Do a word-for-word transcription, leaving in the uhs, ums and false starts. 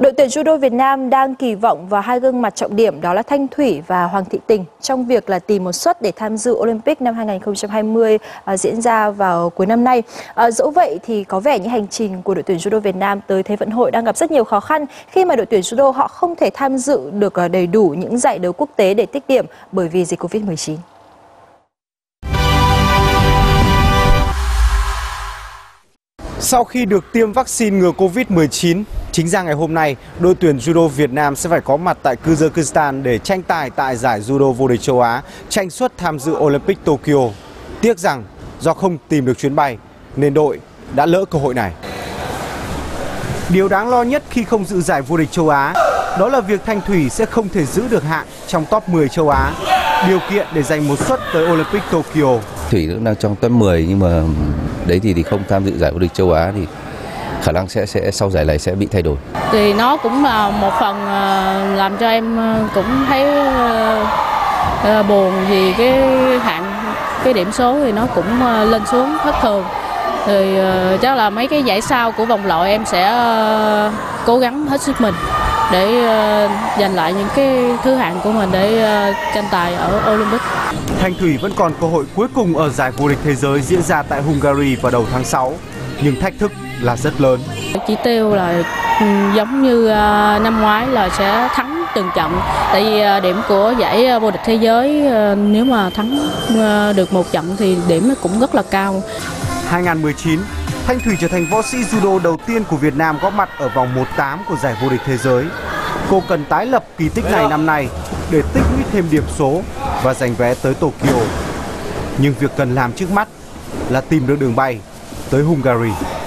Đội tuyển judo Việt Nam đang kỳ vọng vào hai gương mặt trọng điểm, đó là Thanh Thủy và Hoàng Thị Tình, trong việc là tìm một suất để tham dự Olympic năm hai nghìn không trăm hai mươi uh, diễn ra vào cuối năm nay. Uh, dẫu vậy thì có vẻ như hành trình của đội tuyển judo Việt Nam tới Thế vận hội đang gặp rất nhiều khó khăn khi mà đội tuyển judo họ không thể tham dự được uh, đầy đủ những giải đấu quốc tế để tích điểm bởi vì dịch Covid mười chín. Sau khi được tiêm vaccine ngừa Covid mười chín, chính ra ngày hôm nay, đội tuyển judo Việt Nam sẽ phải có mặt tại Kyrgyzstan để tranh tài tại giải judo vô địch châu Á, tranh suất tham dự Olympic Tokyo. Tiếc rằng do không tìm được chuyến bay nên đội đã lỡ cơ hội này. Điều đáng lo nhất khi không dự giải vô địch châu Á đó là việc Thanh Thủy sẽ không thể giữ được hạng trong top mười châu Á, điều kiện để giành một suất tới Olympic Tokyo. Thủy cũng đang trong top mười nhưng mà đấy thì thì không tham dự giải vô địch châu Á thì khả năng sẽ sẽ sau giải này sẽ bị thay đổi. Thì nó cũng là một phần làm cho em cũng thấy buồn vì cái hạng cái điểm số thì nó cũng lên xuống thất thường. Thì chắc là mấy cái giải sau của vòng loại em sẽ cố gắng hết sức mình để giành lại những cái thứ hạng của mình để tranh tài ở Olympic. Thanh Thủy vẫn còn cơ hội cuối cùng ở giải vô địch thế giới diễn ra tại Hungary vào đầu tháng sáu, nhưng thách thức là rất lớn. Chỉ tiêu là giống như năm ngoái là sẽ thắng từng trận, tại vì điểm của giải vô địch thế giới nếu mà thắng được một trận thì điểm cũng rất là cao. hai nghìn không trăm mười chín, Thanh Thủy trở thành võ sĩ judo đầu tiên của Việt Nam góp mặt ở vòng một tám của giải vô địch thế giới. Cô cần tái lập kỳ tích này năm nay để tích lũy thêm điểm số và giành vé tới Tokyo. Nhưng việc cần làm trước mắt là tìm được đường bay tới Hungary.